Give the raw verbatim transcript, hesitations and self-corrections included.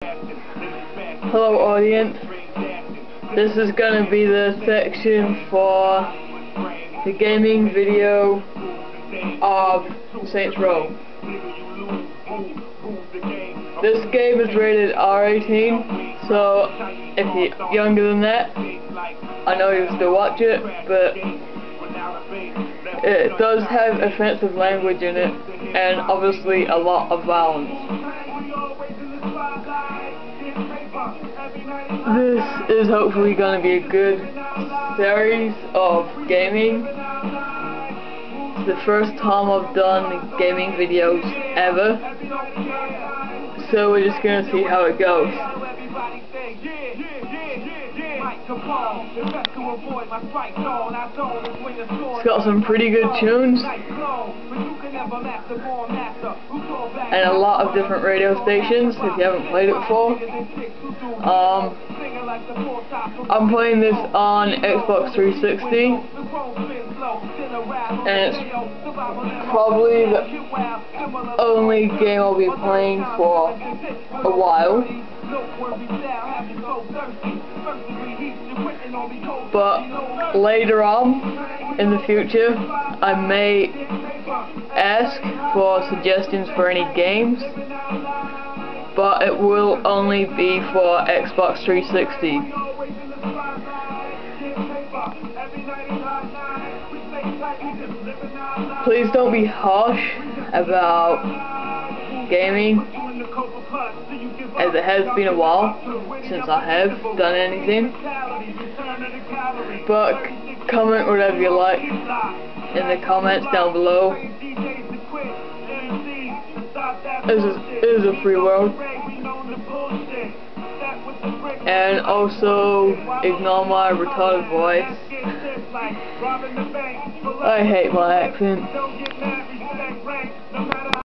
Hello audience, this is going to be the section for the gaming video of Saints Row. This game is rated R eighteen, so if you're younger than that, I know you still watch it, but it does have offensive language in it, and obviously a lot of violence. This is hopefully going to be a good series of gaming. It's the first time I've done gaming videos ever, so we're just going to see how it goes. It's got some pretty good tunes and a lot of different radio stations if you haven't played it before. Um, I'm playing this on Xbox three sixty, and it's probably the only game I'll be playing for a while. But later on in the future, I may ask for suggestions for any games, but it will only be for Xbox three sixty. Please don't be harsh about gaming, as it has been a while since I have done anything. But comment whatever you like in the comments down below. This is, it is a free world. And also ignore my retarded voice. I hate my accent.